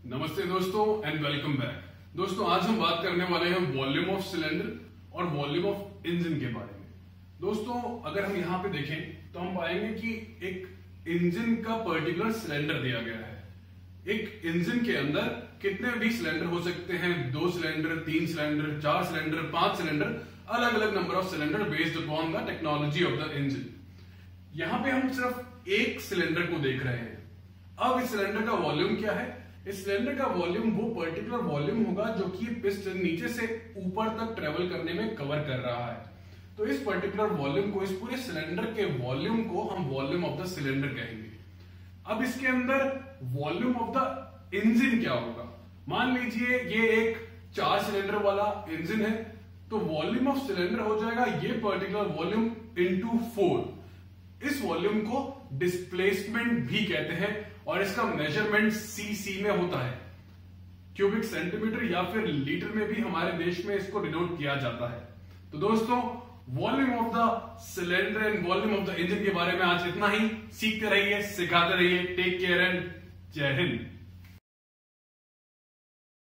नमस्ते दोस्तों and welcome back. दोस्तों आज हम बात करने वाले हैं वॉल्यूम ऑफ सिलेंडर और वॉल्यूम ऑफ इंजन के बारे में। दोस्तों अगर हम यहाँ पे देखें तो हम पाएंगे कि एक इंजन का पर्टिकुलर सिलेंडर दिया गया है। एक इंजन के अंदर कितने भी सिलेंडर हो सकते हैं, 2 सिलेंडर, 3 सिलेंडर, 4 सिलेंडर, 5 सिलेंडर, अलग अलग number of cylinder based upon the technology of the engine. यहाँ पे हम सिर्फ एक सिलेंडर को देख रहे हैं। अब इस सिलेंडर का वॉल्यूम क्या है? इस सिलेंडर का वॉल्यूम वो पर्टिकुलर वॉल्यूम होगा जो कि पिस्टन नीचे से ऊपर तक ट्रेवल करने में कवर कर रहा है। तो इस पर्टिकुलर वॉल्यूम को, इस पूरे सिलेंडर के वॉल्यूम को हम वॉल्यूम ऑफ द सिलेंडर कहेंगे। अब इसके अंदर वॉल्यूम ऑफ द इंजन क्या होगा? मान लीजिए ये एक 4 सिलेंडर वाला इंजन है, तो वॉल्यूम ऑफ सिलेंडर हो जाएगा ये पर्टिकुलर वॉल्यूम इंटू 4। इस वॉल्यूम को डिस्प्लेसमेंट भी कहते हैं और इसका मेजरमेंट सीसी में होता है। क्यूबिक सेंटीमीटर या फिर लीटर में भी हमारे देश में इसको डिनोट किया जाता है। तो दोस्तों volume of the cylinder and volume of the engine के बारे में आज इतना ही। सीखते रहिए, सिखाते रहिए। टेक केयर एंड जय हिंद।